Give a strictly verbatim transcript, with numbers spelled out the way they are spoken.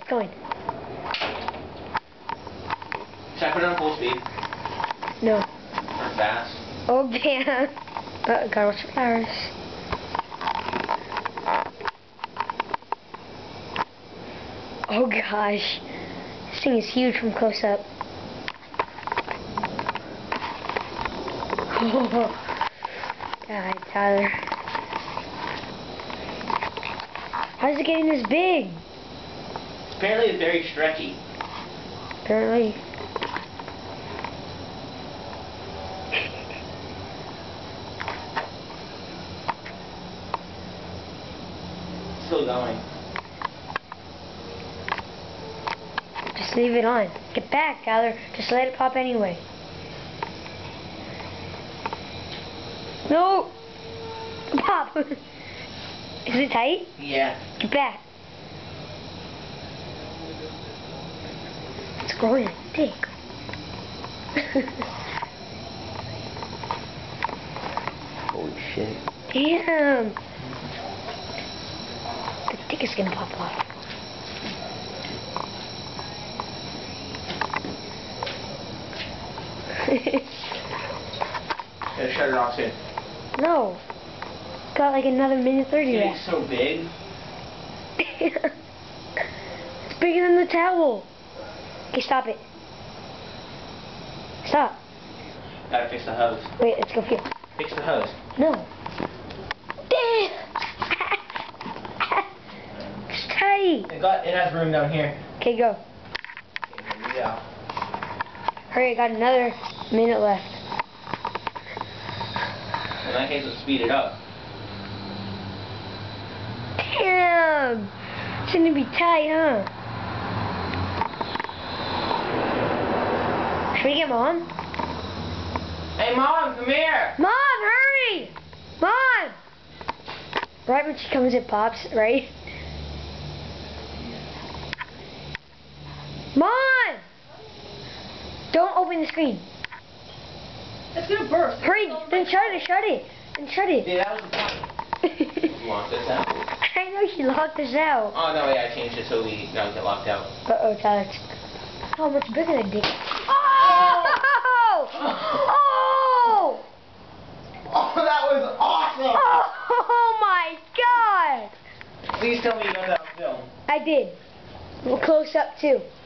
going. Should I put it on full speed? No. Or fast? Oh, damn. Uh, gotta watch the flowers. Oh, gosh. This thing is huge from close up. Oh, God, Tyler. How's it getting this big? Apparently it's very stretchy. Apparently. Still going. Just leave it on. Get back, Tyler. Just let it pop anyway. No! Pop! Is it tight? Yeah. Get back. It's growing thick. Holy shit. Damn! The dick is gonna pop off. Gotta shut it off soon. No. Got like another minute thirty Dude, left. it's so big. It's bigger than the towel. Okay, stop it. Stop. Gotta fix the hose. Wait, let's go feel. Fix the hose. No. Damn. It's tight. It got. It has room down here. Okay, go. Okay, here we go. Hurry, I got another minute left. In that case, let's speed it up. Damn. It's gonna be tight, huh? Should we get Mom? Hey, Mom, come here. Mom, hurry! Mom! Right when she comes, it pops, right? Mom! Don't open the screen. It's gonna burst. Hurry, then shut it, shut it. Then shut it. Yeah, that was the point. Lock this out. I know she locked us out. Oh, no, yeah, I changed it so we don't get locked out. Uh-oh, Tyler. How much bigger than dick? Oh! Oh! Oh, that was awesome! Oh my God! Please tell me you know that on film. I did. We'll close up too.